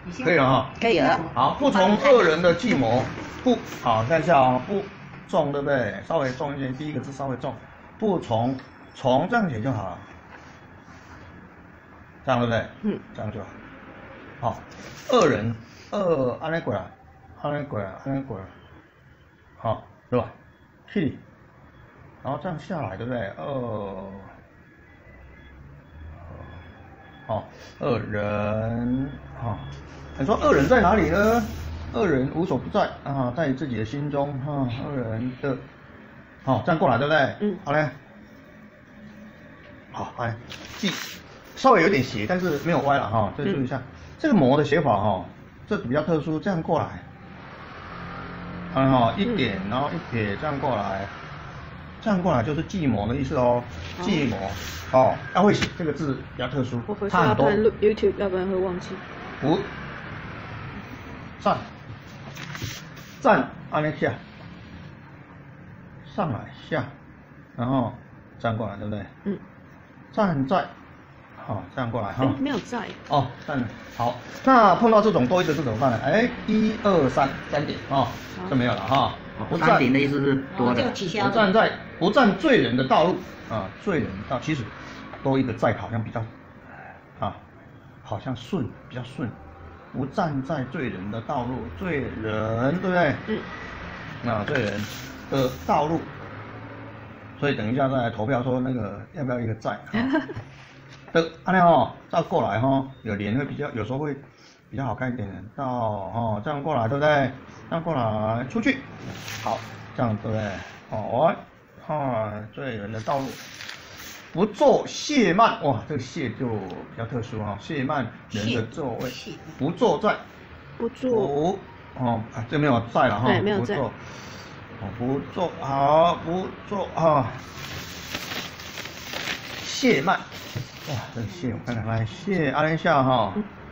可以了哈。 可以了。 好，不从恶人的计谋，不好，看一下啊，不重对不对？稍微重一点，第一个字稍微重，不从这样写就好了，这样对不对？嗯，这样就好。好，恶人安尼过来，好，对吧？去，然后这样下来对不对？好，恶人，好，你说恶人在哪里呢？恶人无所不在啊，在自己的心中哈。恶人的，好，这样过来对不对？嗯，好嘞。好，来记，稍微有点斜，但是没有歪了哈。再注意一下，这个魔的写法哈，这比较特殊，这样过来，哈，一点，然后一撇，这样过来。这样过来就是计谋的意思哦，计谋，哦，要会写这个字比较特殊，差很多。 YouTube， 要不然会忘记。 不，站，按一下，上来下，然后站过来，对不对？嗯。站在，好，这样过来哈。 没有在。 哦，站好。那碰到这种多一个字怎么办呢？哎，1、2、3，3点啊，这没有了哈。 不3点的意思是多的。 不占罪人的道路啊，罪人道其实多一个在好像比较好像比较顺，不站在罪人的道路，罪人对不对？嗯。罪人的道路，所以等一下再来投票说那个要不要一个在。的，按哦，照过来哈，有连会有时候会比较好看一点。到这样过来对不对？这样过来出去，好，这样对不对？罪人的道路，不做懈慢，哇，这个懈就比较特殊哈，懈慢人的座位，不坐在，这没有在了哈， 对，没有在， 不坐，好，不坐啊，懈慢，哇，这个懈我看看来，懈按一下哈，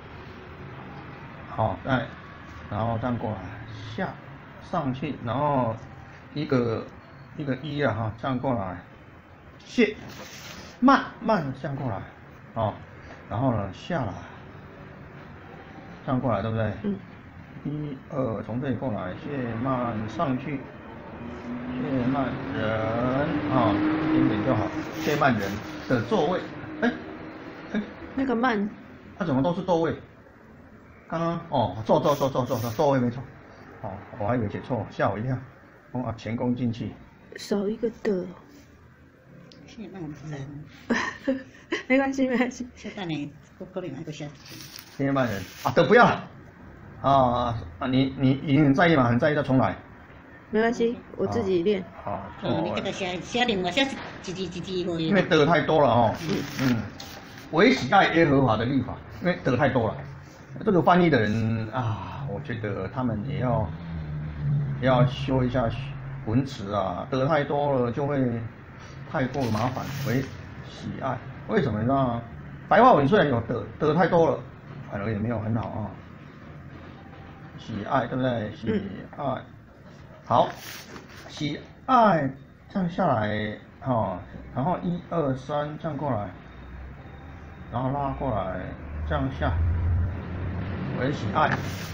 好，然后这样过来，上去，然后一个一啊哈，这样过来，谢，慢这样过来，然后呢下来，这样过来对不对？嗯。1、2，从这里过来，谢慢上去，谢慢人一点点就好，谢慢人的座位， 那个慢， 它怎么都是座位？刚刚座位没错，我还以为写错，吓我一跳，前功尽弃。 少一个的， 谢慢人， 没关系。 谢慢人，可能还不下。 谢慢人的不要了，你已经很在意嘛，很在意再重来。 没关系，我自己练。 好， 你这个写另外写几个。 因为得太多了哦。唯喜爱耶和华的律法，因为得太多了。这个翻译的人我觉得他们也要修一下文词啊，得太多了就会太过麻烦。为喜爱，为什么呢？白话文虽然有得太多了，反而也没有很好啊。喜爱对不对？喜爱，好，喜爱这样下来然后1、2、3这样过来，然后拉过来这样下，为喜爱。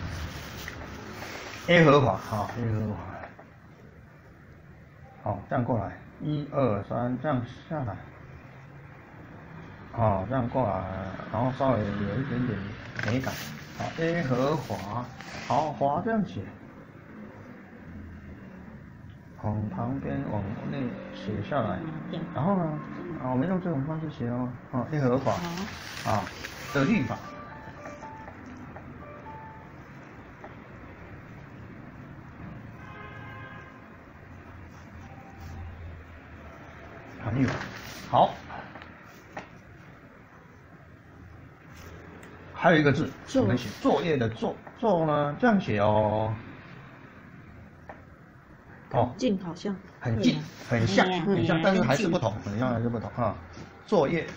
耶和华耶和华。好，这样过来，1、2、3，这样下来，这样过来，然后稍微有一点点美感，耶和华，华这样写，从旁边往内写下来，然后呢，我们用这种方式写耶和华，的律法。好，还有一个字，我们写作业的作呢，这样写哦。 近好像。 很近，很像，但是还是不同，很像还是不同作业，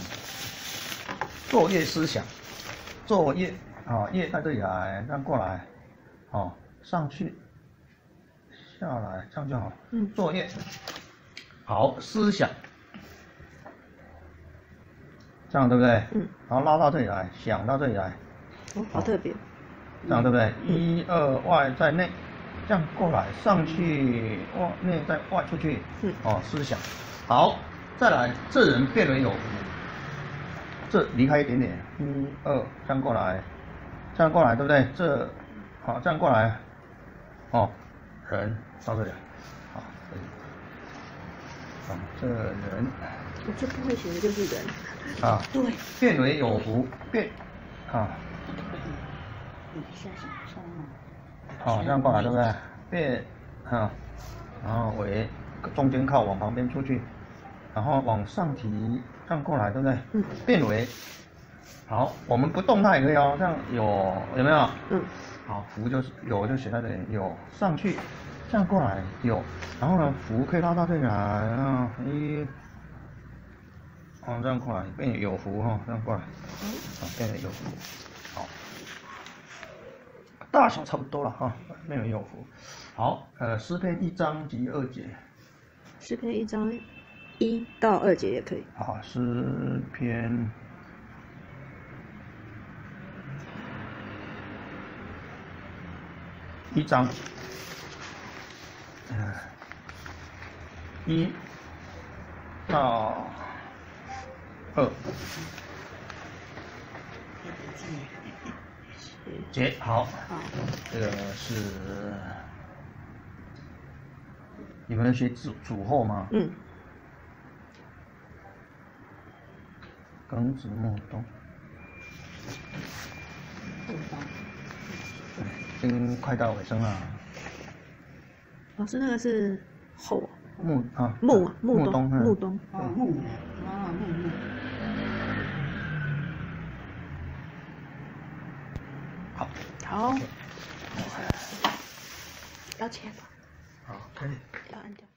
作业思想，作业业在这里来，这样过来，上去，下来，这样就好。作业。好，思想，这样对不对？然后拉到这里来，想到这里来， 好特别。 这样对不对？1、2外在内，这样过来上去，外内在外出去，哦，思想。好，再来，这人变为有福，这离开一点点，1、2这样过来，这样过来对不对？这好，这样过来，哦，人到这里，好，可以。啊，这人， 我最不会写的就是人。 啊， 对， 变为有福，变，啊，好，这样过来对不对？变，啊，然后为中间靠往旁边出去，然后往上提，这样过来对不对？变为，好，我们不动它也可以哦，这样有没有？好，福就是有就写在这里，有上去，这样过来有，然后呢，福可以拉到这里来啊，哦，这样过来变有福哈，这样过来，变有福，好，大小差不多了哈，变为有福，好，诗篇1章及2节， 诗篇1章1到2节也可以。 好，诗篇1章，1到2节，好，这个是你们学主后吗？庚子木冬，已经快到尾声了。 老师，那个是后木冬， 哦，木冬。好，要切吧？ 好，可以。 要按掉。